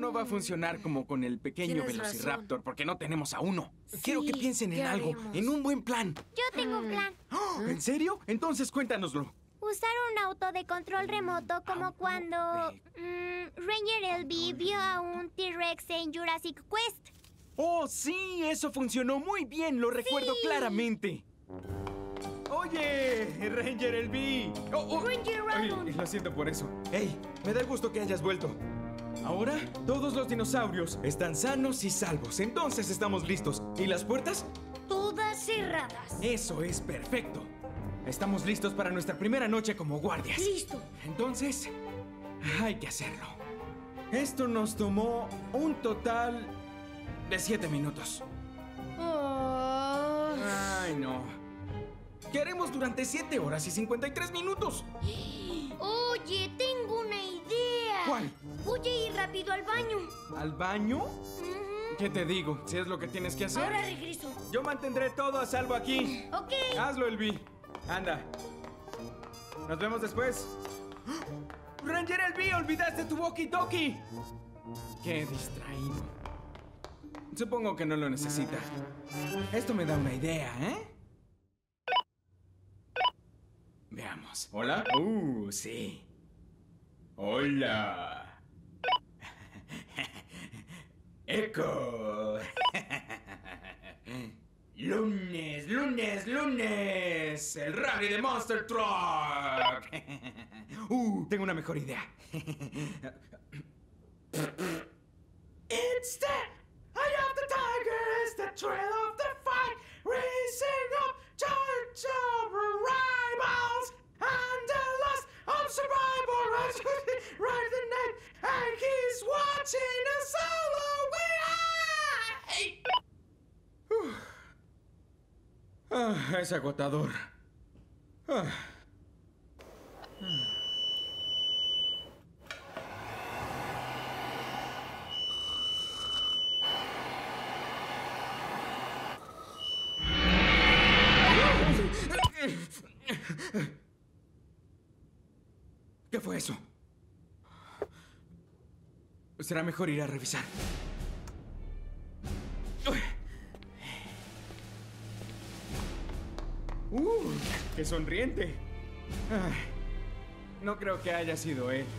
no va a funcionar como con el pequeño Tienes Velociraptor, razón. porque no tenemos a uno. Sí, Quiero que piensen en ¿qué algo, haremos? en un buen plan. Yo tengo un plan. ¡Oh! ¿En serio? Entonces cuéntanoslo. Usar un auto de control remoto como cuando Ranger LB vio a un T-Rex en Jurassic Quest. ¡Oh, sí! Eso funcionó muy bien, lo recuerdo claramente. ¡Oye! ¡Ranger LB! Ranger Radon. Lo siento por eso. ¡Hey! Me da gusto que hayas vuelto. Ahora, todos los dinosaurios están sanos y salvos. Entonces estamos listos. ¿Y las puertas? Todas cerradas. Eso es perfecto. Estamos listos para nuestra primera noche como guardias. Listo. Entonces, hay que hacerlo. Esto nos tomó un total de 7 minutos. Oh. Ay, no. ¿Qué haremos durante 7 horas y 53 minutos? Oye, tengo una idea. ¿Cuál? Voy a ir rápido al baño. ¿Al baño? Ujú. ¿Qué te digo? Si es lo que tienes que hacer. Ahora regreso. Yo mantendré todo a salvo aquí. Ok. Hazlo, Elvi. Anda. Nos vemos después. ¡Ranger Elvi! ¡Olvidaste tu walkie-talkie! Qué distraído. Supongo que no lo necesita. Esto me da una idea, ¿eh? Veamos. ¿Hola? Sí. Hola. Echo. Lunes, lunes, lunes. El rally de Monster Truck. Tengo una mejor idea. It's the eye of the tiger, it's the trail of the fight, racing up charge of rivals, and the last of survival, right the night, and he's watching us all away. Es agotador. ¿Qué fue eso? Será mejor ir a revisar. ¡Qué sonriente! No creo que haya sido él.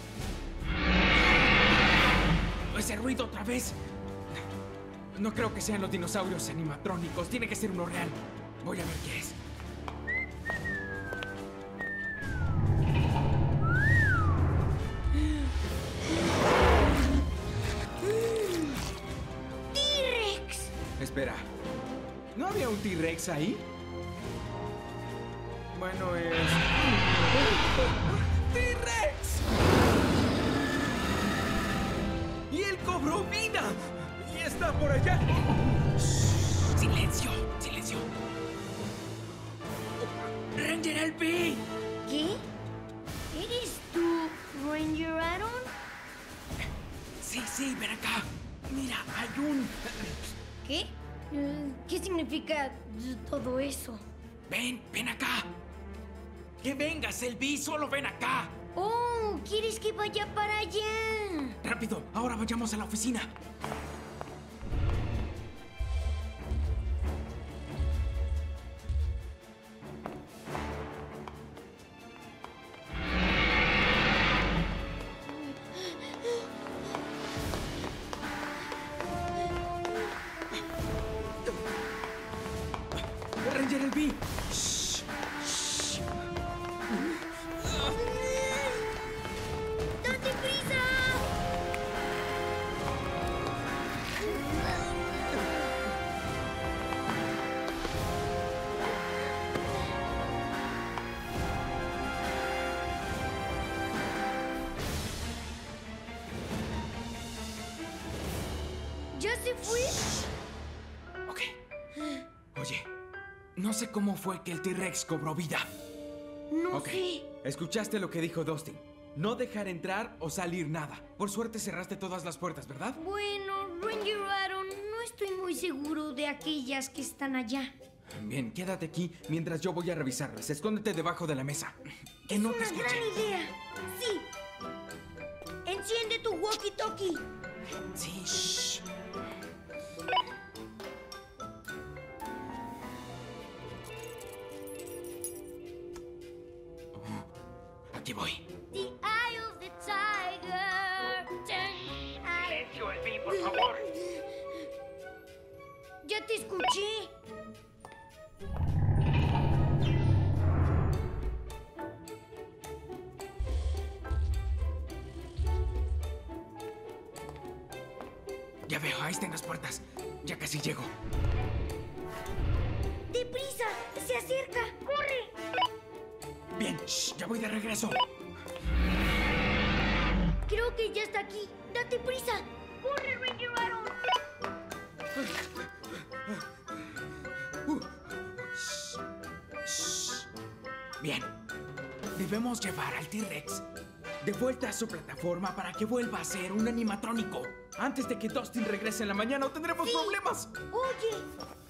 ¡Ese ruido otra vez! No creo que sean los dinosaurios animatrónicos. Tiene que ser uno real. Voy a ver qué es. ¡T-Rex! Espera. ¿No había un T-Rex ahí? Bueno, es... ¡T-Rex! ¡Y él cobró vida! ¡Y está por allá! ¡Silencio! ¡Silencio! ¡Ranger LB! ¿Qué? ¿Eres tú, Ranger Aaron? Sí, ven acá. Mira, hay un... ¿Qué? ¿Qué significa todo eso? Ven acá. Que vengas, LB, solo ven acá. Oh, ¿quieres que vaya para allá? Rápido, ahora vayamos a la oficina. Ranger LB. Shh, shh. ¡Date prisa! ¿Ya se fue? Ok. Oye, no sé cómo fue que el T-Rex cobró vida. No Ok. sé. Escuchaste lo que dijo Dustin. No dejar entrar o salir nada. Por suerte cerraste todas las puertas, ¿verdad? Bueno, Ranger Aaron, no estoy muy seguro de aquellas que están allá. Bien, quédate aquí mientras yo voy a revisarlas. Escóndete debajo de la mesa. Que no te Una escuchen. gran idea. Sí. Enciende tu walkie-talkie. Sí, shh. Aquí voy. The eye of the tiger. Silencio, Elvi, por favor. Ya te escuché. Ya veo, ahí están las puertas. Ya casi llego. ¡Deprisa! ¡Se acerca! ¡Corre! Bien, shh, ya voy de regreso. Creo que ya está aquí. ¡Date prisa! ¡Corre, Ranger Aaron! Shh. Bien. Debemos llevar al T-Rex de vuelta a su plataforma para que vuelva a ser un animatrónico. Antes de que Dustin regrese en la mañana o tendremos problemas. ¡Oye!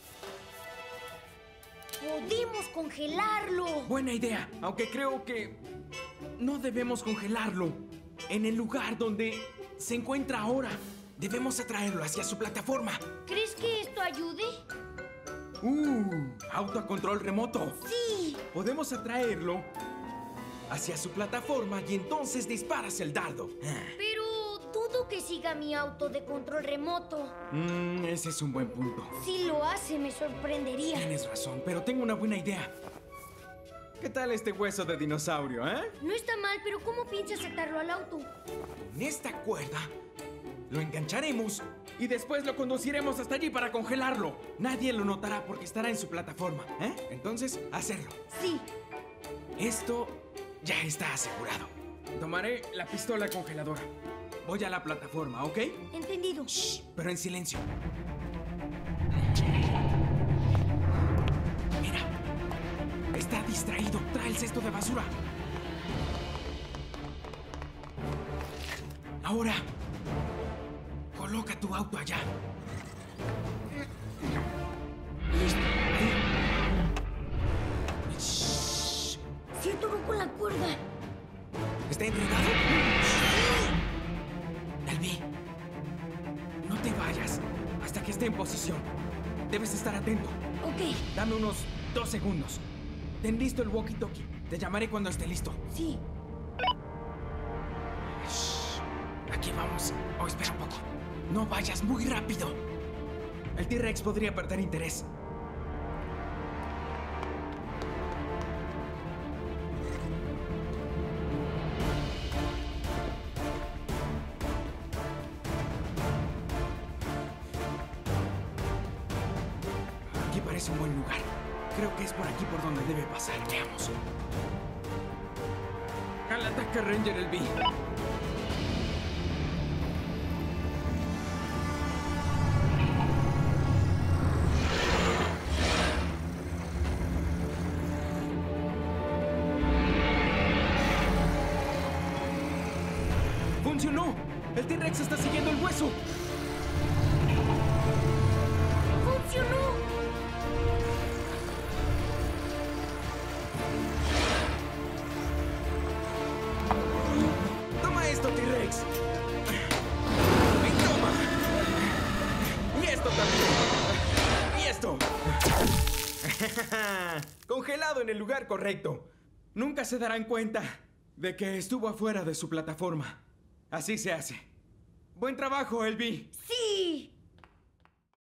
¡Podemos congelarlo! Buena idea, aunque creo que no debemos congelarlo en el lugar donde se encuentra ahora. Debemos atraerlo hacia su plataforma. ¿Crees que esto ayude? Auto a control remoto. ¡Sí! Podemos atraerlo hacia su plataforma y entonces disparas el dardo. Pero dudo que siga mi auto de control remoto. Ese es un buen punto. Si lo hace, me sorprendería. Tienes razón, pero tengo una buena idea. ¿Qué tal este hueso de dinosaurio, No está mal, pero ¿cómo piensas atarlo al auto? En esta cuerda lo engancharemos y después lo conduciremos hasta allí para congelarlo. Nadie lo notará porque estará en su plataforma, Entonces, hacerlo. Sí. Esto ya está asegurado. Tomaré la pistola congeladora. Voy a la plataforma, ¿ok? Entendido. Shh, pero en silencio. Mira, está distraído. Trae el cesto de basura. Ahora, coloca tu auto allá. Listo. Ahí. Shh. Siento algo con la cuerda. ¿Está enredado? Elvi, no te vayas hasta que esté en posición. Debes estar atento. Ok. Dame unos 2 segundos. Ten listo el walkie-talkie. Te llamaré cuando esté listo. Sí. Shh. Aquí vamos. Oh, espera un poco. No vayas muy rápido. El T-Rex podría perder interés. Aquí parece un buen lugar. Creo que es por aquí por donde debe pasar. Veamos. Al ataque, Ranger Elvi. ¡Funcionó! ¡El T-Rex está siguiendo el hueso! ¡Funcionó! ¡Toma esto, T-Rex! ¡Y toma! ¡Y esto también! ¡Y esto! Congelado en el lugar correcto. Nunca se darán cuenta de que estuvo afuera de su plataforma. Así se hace. Buen trabajo, Elvi. ¡Sí!